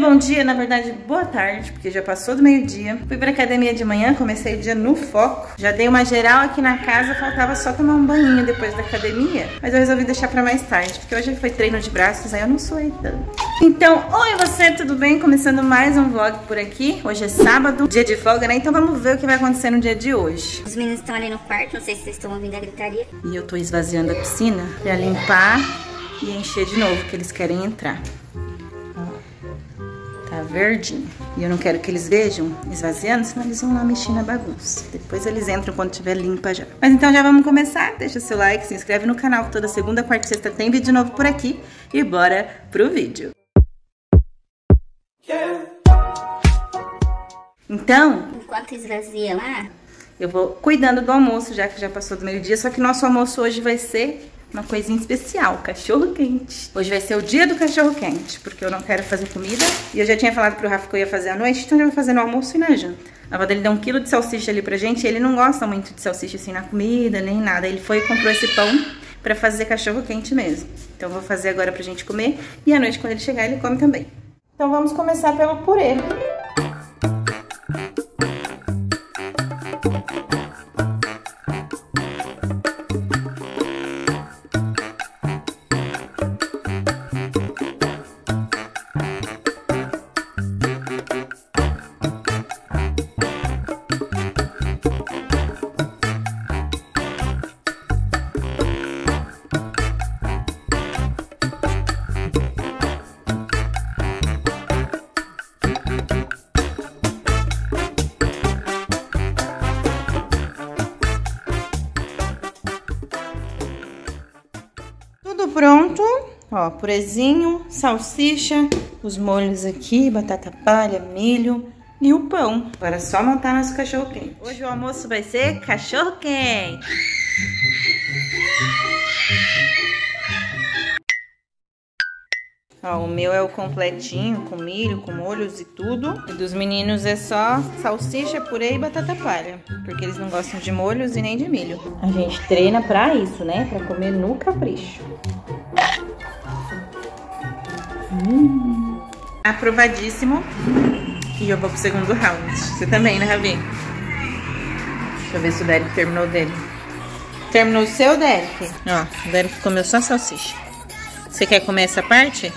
bom dia, na verdade, boa tarde, porque já passou do meio-dia. Fui pra academia de manhã, comecei o dia no foco. Já dei uma geral aqui na casa, faltava só tomar um banhinho depois da academia. Mas eu resolvi deixar pra mais tarde, porque hoje foi treino de braços, aí eu não suei tanto. Então, oi você, tudo bem? Começando mais um vlog por aqui. Hoje é sábado, dia de folga, né? Então vamos ver o que vai acontecer no dia de hoje. Os meninos estão ali no quarto, não sei se vocês estão ouvindo a gritaria. E eu tô esvaziando a piscina pra limpar e encher de novo, que eles querem entrar. Tá verdinho. E eu não quero que eles vejam esvaziando, senão eles vão lá mexer na bagunça. Depois eles entram quando tiver limpa já. Mas então já vamos começar. Deixa seu like, se inscreve no canal, que toda segunda, quarta e sexta tem vídeo novo por aqui. E bora pro vídeo. Então, Enquanto esvazia lá, eu vou cuidando do almoço, já que já passou do meio-dia. Só que nosso almoço hoje vai ser uma coisinha especial, cachorro quente. Hoje vai ser o dia do cachorro quente, porque eu não quero fazer comida. E eu já tinha falado pro Rafa que eu ia fazer à noite, então eu vou fazer no almoço e na janta. A avó dele deu 1 quilo de salsicha ali pra gente, e ele não gosta muito de salsicha assim na comida, nem nada. Ele foi e comprou esse pão pra fazer cachorro quente mesmo. Então eu vou fazer agora pra gente comer, e à noite quando ele chegar ele come também. Então vamos começar pelo purê. Tudo pronto, ó, purezinho, salsicha, os molhos aqui, batata palha, milho e o pão. Agora é só montar nosso cachorro quente. Hoje o almoço vai ser cachorro quente. Ó, o meu é o completinho, com milho, com molhos e tudo. E dos meninos é só salsicha, purê e batata palha, porque eles não gostam de molhos e nem de milho. A gente treina pra isso, né? Pra comer no capricho. Aprovadíssimo. E eu vou pro segundo round. Você também, né, Ravi? Deixa eu ver se o Derek terminou dele. Terminou o seu, Derek? Ó, o Derek comeu só salsicha. Você quer comer essa parte?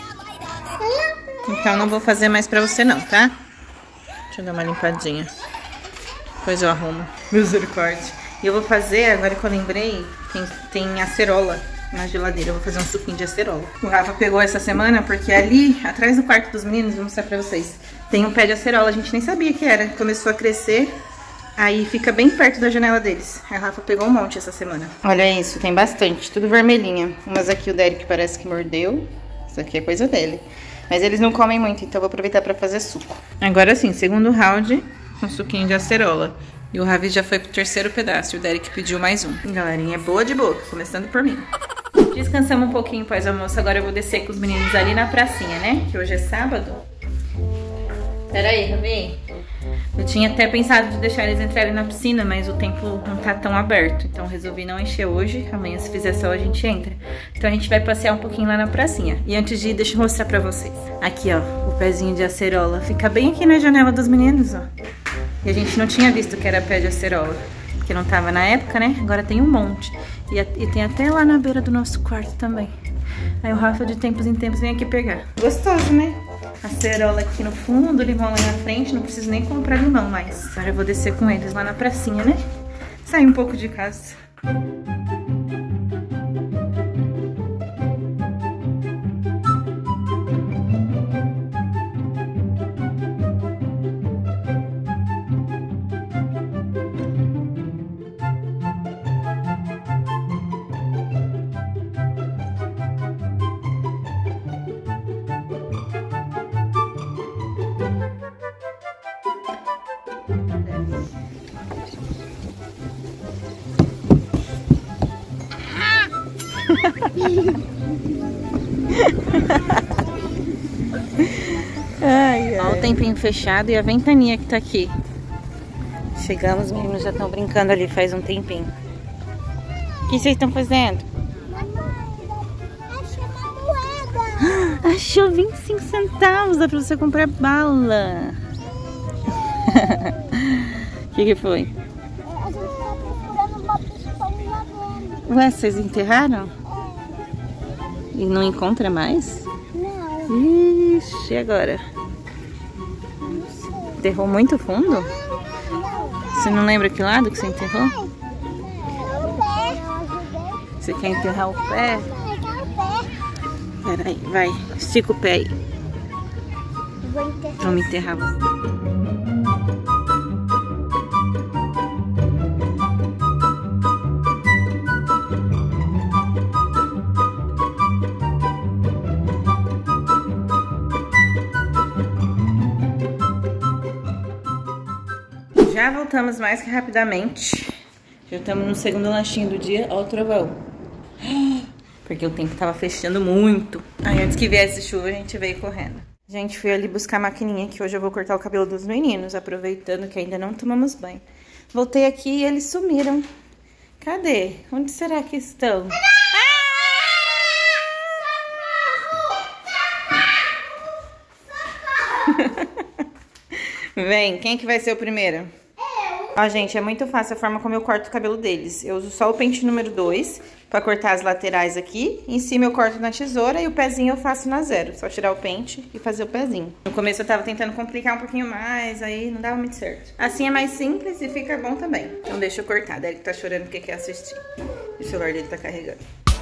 Então não vou fazer mais pra você não, tá? Deixa eu dar uma limpadinha. Depois eu arrumo. Misericórdia. E eu vou fazer, agora que eu lembrei, tem acerola na geladeira. Eu vou fazer um suquinho de acerola. O Rafa pegou essa semana porque ali, atrás do quarto dos meninos, vou mostrar pra vocês, tem um pé de acerola. A gente nem sabia que era. Começou a crescer, aí fica bem perto da janela deles. A Rafa pegou um monte essa semana. Olha isso, tem bastante, tudo vermelhinha. Umas aqui o Derek parece que mordeu. Isso aqui é coisa dele. Mas eles não comem muito, então eu vou aproveitar pra fazer suco. Agora sim, segundo round, com suquinho de acerola. E o Ravi já foi pro terceiro pedaço, e o Derek pediu mais um. Galerinha, boa de boca, começando por mim. Descansamos um pouquinho após o almoço, agora eu vou descer com os meninos ali na pracinha, né? Que hoje é sábado. Pera aí, Ravi. Eu tinha até pensado de deixar eles entrarem na piscina, mas o tempo não tá tão aberto. Então resolvi não encher hoje. Amanhã, se fizer sol, a gente entra. Então a gente vai passear um pouquinho lá na pracinha. E antes de ir, deixa eu mostrar pra vocês. Aqui, ó, o pezinho de acerola. Fica bem aqui na janela dos meninos, ó. E a gente não tinha visto que era pé de acerola, porque não tava na época, né? Agora tem um monte. E tem até lá na beira do nosso quarto também. Aí o Rafa, de tempos em tempos, vem aqui pegar. Gostoso, né? Acerola aqui no fundo, limão lá na frente. Não preciso nem comprar limão mais. Agora eu vou descer com eles lá na pracinha, né? Sair um pouco de casa. Ai, ai. Olha o tempinho fechado e a ventania que tá aqui. Chegamos, os meninos já estão brincando ali faz um tempinho. O que vocês estão fazendo? Mamãe, é chamar moeda. Achou 25 centavos, dá pra você comprar bala. O que foi? A gente tá procurando uma pistola lá dentro. Ué, vocês enterraram? E não encontra mais? Não. Ixi, e agora? Não sei. Enterrou muito fundo? Não. Você não lembra que lado que você enterrou? O pé. Você quer enterrar o pé? Pegar o pé. Peraí, vai. Estica o pé aí. Vou enterrar. Vamos enterrar você. Já voltamos mais que rapidamente. Já estamos no segundo lanchinho do dia. Ó o trovão. Porque o tempo tava fechando muito. Aí antes que viesse chuva, a gente veio correndo. Gente, fui ali buscar a maquininha, que hoje eu vou cortar o cabelo dos meninos, aproveitando que ainda não tomamos banho. Voltei aqui e eles sumiram. Cadê? Onde será que estão? Vem, quem que vai ser o primeiro? Ó, gente, é muito fácil a forma como eu corto o cabelo deles. Eu uso só o pente número 2 pra cortar as laterais aqui. Em cima eu corto na tesoura e o pezinho eu faço na zero. Só tirar o pente e fazer o pezinho. No começo eu tava tentando complicar um pouquinho mais, aí não dava muito certo. Assim é mais simples e fica bom também. Então deixa eu cortar. Daí ele tá chorando porque quer assistir. E o celular dele tá carregando.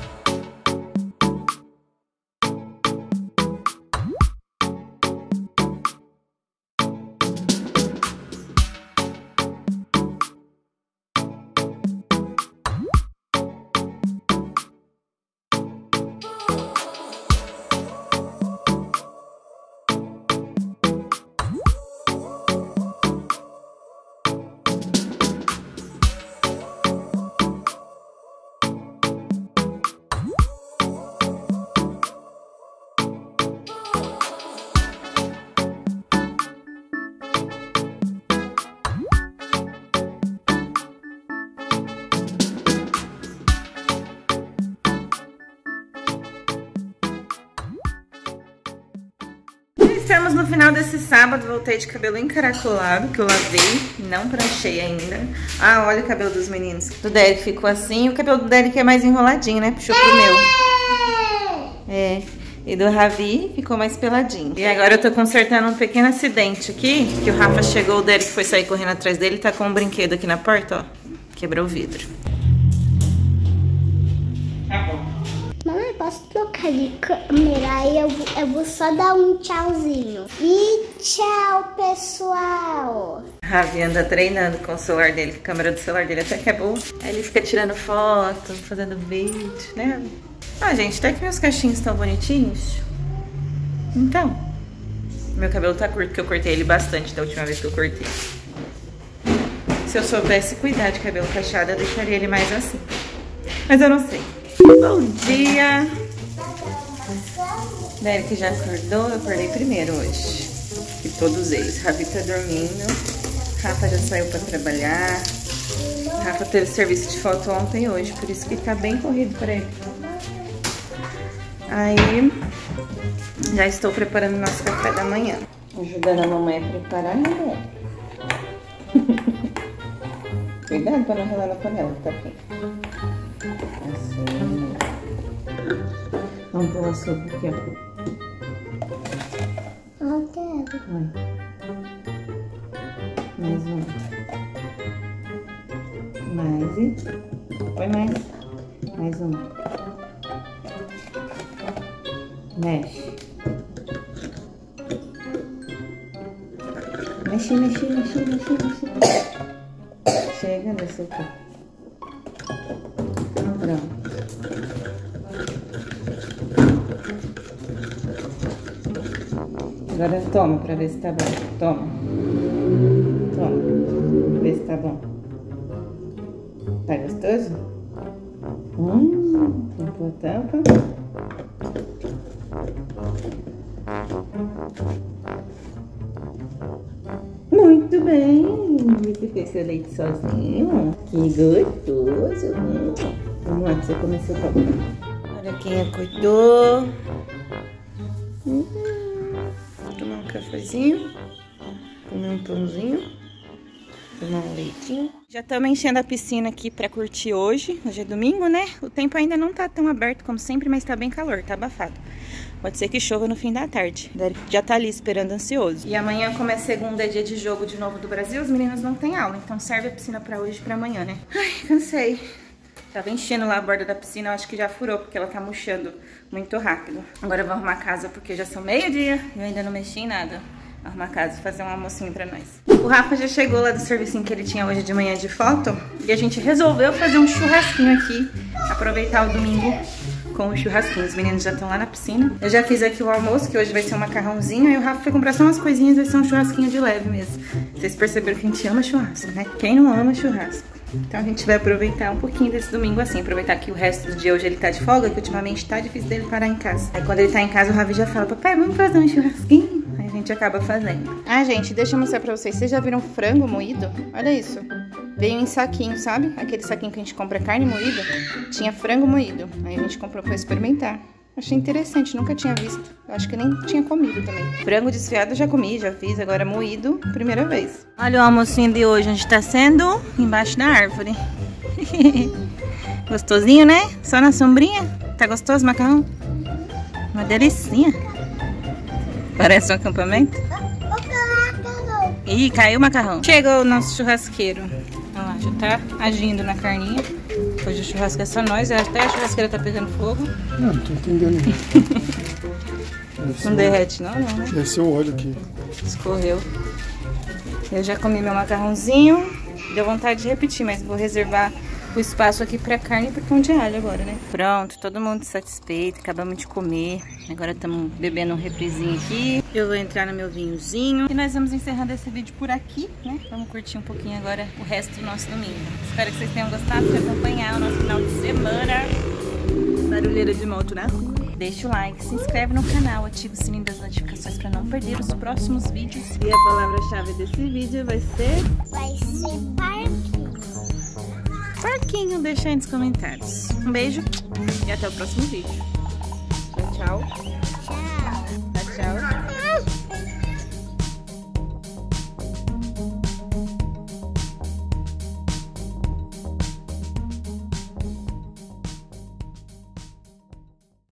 Estamos no final desse sábado, voltei de cabelo encaracolado, que eu lavei, não pranchei ainda. Ah, olha o cabelo dos meninos. Do Derek ficou assim, o cabelo do Derek é mais enroladinho, né? Puxou pro meu. É, e do Ravi ficou mais peladinho. E agora eu tô consertando um pequeno acidente aqui, que o Rafa chegou, o Derek foi sair correndo atrás dele, tá com um brinquedo aqui na porta, ó. Quebrou o vidro. Tá bom. Mamãe, posso trocar de câmera? Aí eu vou só dar um tchauzinho. E tchau, pessoal. Ravi anda treinando com o celular dele, a câmera do celular dele até que é boa. Aí ele fica tirando foto, fazendo vídeo, né? Ah, gente, até que meus cachinhos estão bonitinhos. Então, meu cabelo tá curto, porque eu cortei ele bastante da última vez que eu cortei. Se eu soubesse cuidar de cabelo cacheado, eu deixaria ele mais assim. Mas eu não sei. Bom dia! Derek já acordou, eu acordei primeiro hoje. E todos eles. Ravi tá dormindo. Rafa já saiu pra trabalhar. Rafa teve serviço de foto ontem e hoje, por isso que tá bem corrido pra ele. Aí, já estou preparando o nosso café da manhã. Ajudando a mamãe a preparar, né? Cuidado pra não ralar na panela, tá aqui. Assim. Vamos pôr a sopa aqui, ó. Não quero. Vai. Mais um. Mais e... Põe mais. Mais um. Mexe. Mexe, mexe, mexe, mexe, mexe. Chega nesse aqui. Pronto. Agora toma pra ver se tá bom. Toma. Toma. Vê se tá bom. Tá gostoso? Tampou a tampa. Muito bem. Você fez seu leite sozinho. Que gostoso. Vamos lá, pra você comer seu pão. Olha quem acordou. Tomar um cafezinho, comer um pãozinho, tomar um leitinho. Já estamos enchendo a piscina aqui pra curtir hoje. Hoje é domingo, né? O tempo ainda não tá tão aberto como sempre, mas tá bem calor, tá abafado. Pode ser que chova no fim da tarde. Já tá ali esperando ansioso. E amanhã, como é segunda, é dia de jogo de novo do Brasil, os meninos não têm aula. Então serve a piscina pra hoje e pra amanhã, né? Ai, cansei. Tava enchendo lá a borda da piscina, eu acho que já furou, porque ela tá murchando muito rápido. Agora eu vou arrumar a casa, porque já são meio-dia e eu ainda não mexi em nada. Arrumar a casa e fazer um almocinho pra nós. O Rafa já chegou lá do servicinho que ele tinha hoje de manhã de foto. E a gente resolveu fazer um churrasquinho aqui. Aproveitar o domingo com o churrasquinho. Os meninos já estão lá na piscina. Eu já fiz aqui o almoço, que hoje vai ser um macarrãozinho. E o Rafa foi comprar só umas coisinhas, vai ser um churrasquinho de leve mesmo. Vocês perceberam que a gente ama churrasco, né? Quem não ama churrasco? Então a gente vai aproveitar um pouquinho desse domingo assim. Aproveitar que o resto do dia hoje ele tá de folga, que ultimamente tá difícil dele parar em casa. Aí quando ele tá em casa, o Ravi já fala: papai, vamos fazer um churrasquinho? Aí a gente acaba fazendo. Ah, gente, deixa eu mostrar pra vocês. Vocês já viram frango moído? Olha isso. Veio em saquinho, sabe? Aquele saquinho que a gente compra carne moída. Tinha frango moído. Aí a gente comprou pra experimentar. Achei interessante, nunca tinha visto. Eu acho que nem tinha comido também. Frango desfiado eu já comi, já fiz. Agora moído, primeira vez. Olha o almocinho de hoje, onde tá sendo? Embaixo da árvore. Gostosinho, né? Só na sombrinha. Tá gostoso o macarrão? Uma delicinha. Parece um acampamento. Ih, caiu o macarrão. Chegou o nosso churrasqueiro. Olha lá, já tá agindo na carninha. Hoje o churrasco é só nós. Até a churrasqueira tá pegando fogo. Não tô entendendo. Não derrete não, né? Deve ser o óleo aqui. Escorreu. Eu já comi meu macarrãozinho. Deu vontade de repetir, mas vou reservar o espaço aqui pra carne e pro pão de alho agora, né? Pronto, todo mundo satisfeito. Acabamos de comer. Agora estamos bebendo um refrizinho aqui. Eu vou entrar no meu vinhozinho. E nós vamos encerrando esse vídeo por aqui, né? Vamos curtir um pouquinho agora o resto do nosso domingo. Espero que vocês tenham gostado de acompanhar o nosso final de semana. Barulheira de moto na rua. Deixa o like, se inscreve no canal, ativa o sininho das notificações para não perder os próximos vídeos. E a palavra-chave desse vídeo vai ser... parquinho. Parquinho, deixa aí nos comentários. Um beijo e até o próximo vídeo. Tchau, tchau.